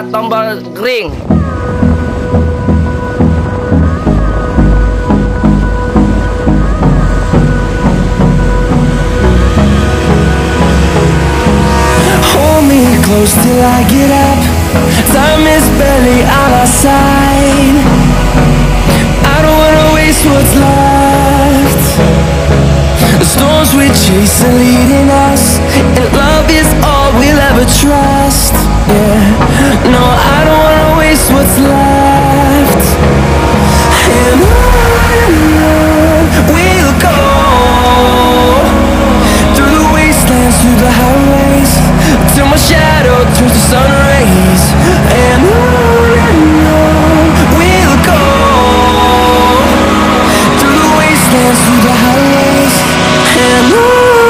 lupa tombol ring. Hold me close till I get up. Time is barely on our side. I don't wanna waste what's left. The storms we chase are leading us, and love is all we'll ever trust. Yeah, no, I don't wanna waste what's left. And on we'll go, through the wastelands, through the highways, till my shadow turns to sun rays. And on we'll go, through the wastelands, through the highways, and on we'll go.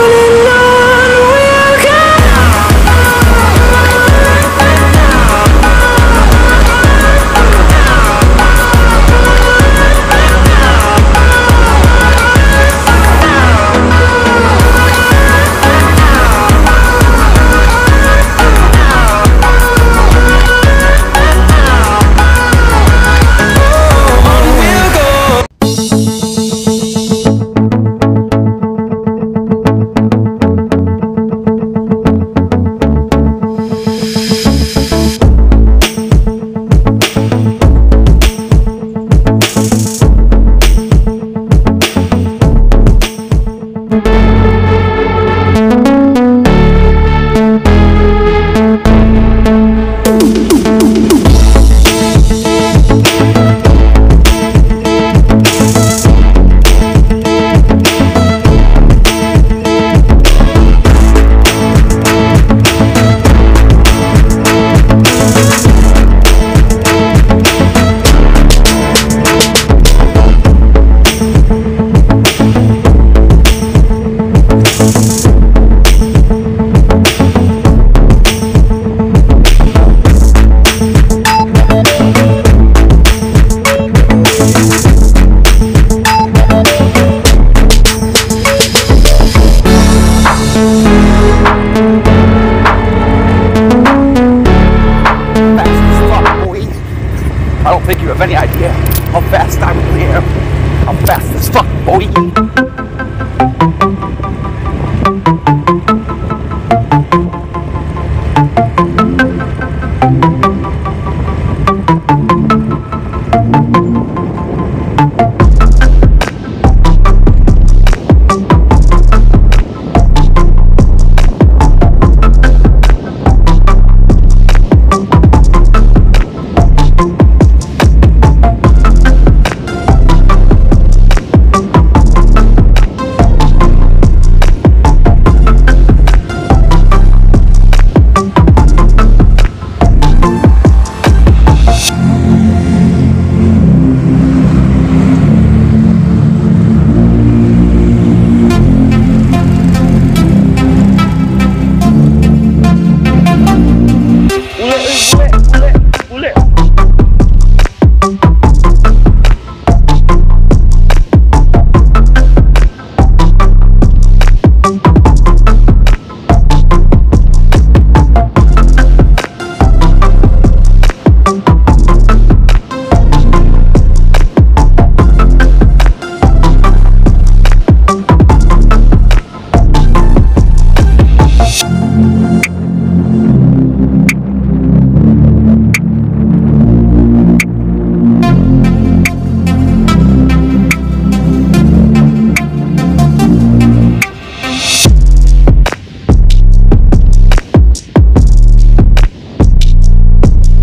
Any idea how fast I really am? I'm fast as fuck, boy.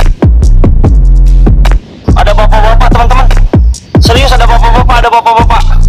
Ada bapak-bapak, teman-teman. Serius ada bapak-bapak, ada bapak-bapak.